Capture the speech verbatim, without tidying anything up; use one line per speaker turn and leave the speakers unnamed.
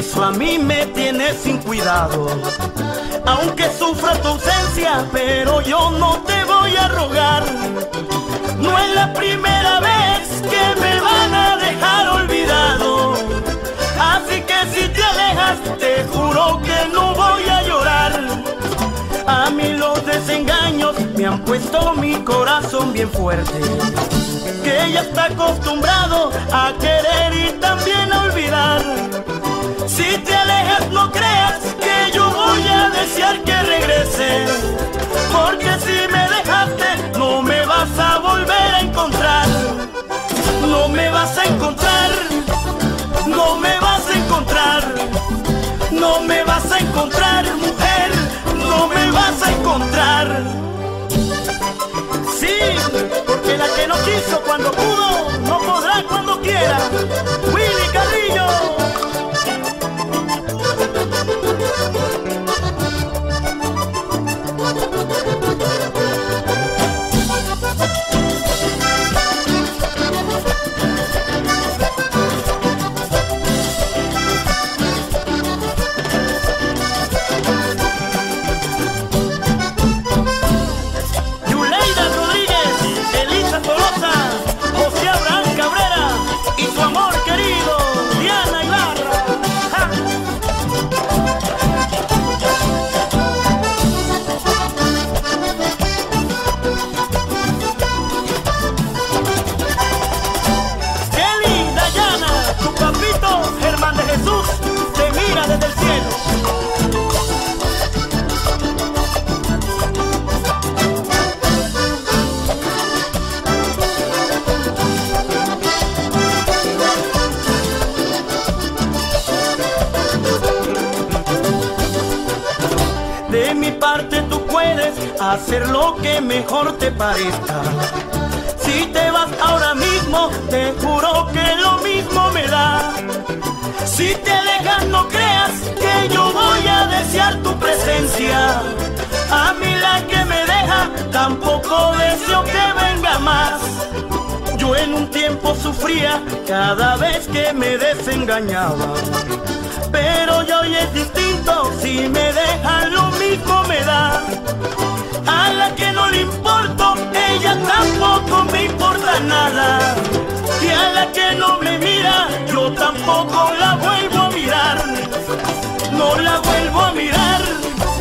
eso a mí me tiene sin cuidado. Aunque sufra tu ausencia, pero yo no te voy a rogar. No es la primera vez que me van a dejar olvidado. Así que si te alejas, te juro que no voy a llorar. A mí los desengaños me han puesto mi corazón bien fuerte, que ya está acostumbrado a querer y también a olvidar. Si te alejas, no creas que yo voy a desear que regreses, porque si me dejaste no me vas a volver a encontrar. No me vas a encontrar, no me vas a encontrar, no me vas a encontrar, mujer, no me vas a encontrar. Sí, porque la que no quiso cuando pudo, no podrá cuando quiera. Willy Carrillo. De mi parte tú puedes hacer lo que mejor te parezca. Si te vas ahora mismo, te juro que lo mismo me da. Si te alejas, no creas que yo voy a desear tu presencia. A mí la que me deja, tampoco deseo que venga más. Yo en un tiempo sufría cada vez que me desengañaba, pero yo hoy es distinto, si me dejan lo mismo me da. A la que no le importo, ella tampoco me importa nada. Y a la que no me mira, yo tampoco la vuelvo a mirar. No la vuelvo a mirar.